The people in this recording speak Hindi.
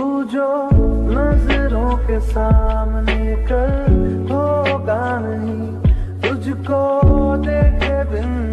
जो नजरों के सामने कल होगा नहीं, तुझको देखे बिन